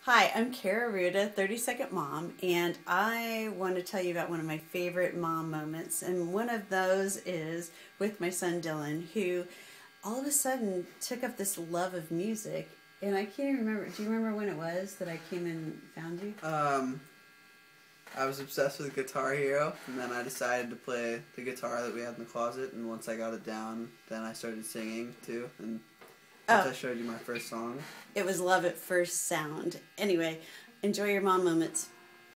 Hi, I'm Kaira Rouda, 30-second mom, and I want to tell you about one of my favorite mom moments. And one of those is with my son Dylan, who all of a sudden took up this love of music. And I can't even remember. Do you remember when it was that I came and found you? I was obsessed with Guitar Hero, and then I decided to play the guitar that we had in the closet, and once I got it down, then I started singing, too, and once I showed you my first song. It was love at first sound. Anyway, enjoy your mom moments.